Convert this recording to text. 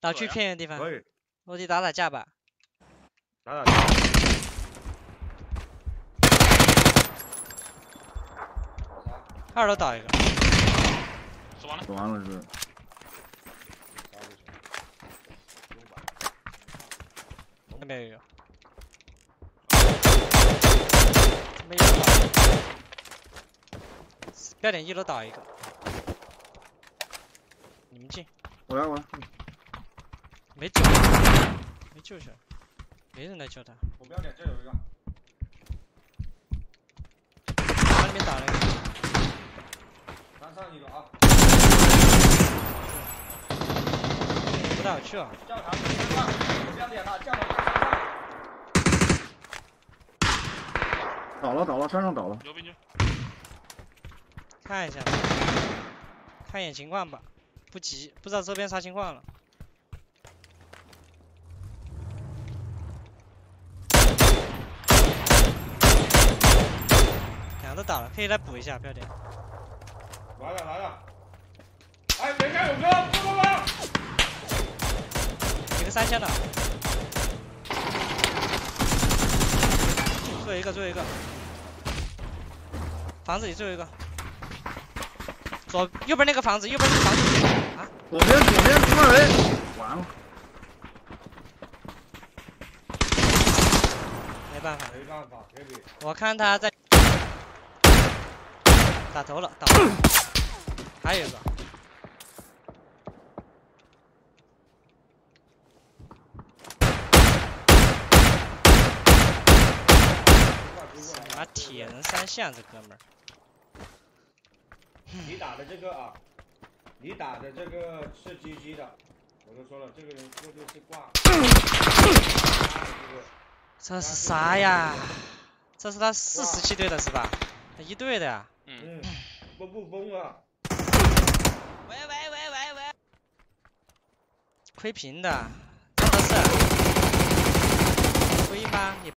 到去偏远地方， 可以落地打打架吧。 打架。 2楼倒一个。 死完了。 死完了是。 那边有。这边1楼倒一个。标点1楼倒一个。你们进。 我来。 没救，没救去，没人来救他。 我标点这有一个。 往里面打了一个。 山上一个啊。 不带我去啊。 教堂身上，我标点了，教堂身上。 倒了，山上倒了。 牛逼牛！ 看一下吧，看一眼情况吧，不急，不知道周边啥情况了。2个都倒了，可以来补一下标点。 来了！哎，人家有个，不！ 一个3000的。最后一个。房子里最后一个。右边那个房子，啊！ 左边出来人，完了。 没办法， 铁笔。 我看他在打头了，倒了，还有一个。妈铁人3项，这哥们儿。 你打的这个啊，你打的这个是GG的，我都说了，这个人说的是挂。 这是啥呀？这是他47队的是吧？他1队的呀。 不崩啊！ 喂！亏平的，真的是。亏吗？也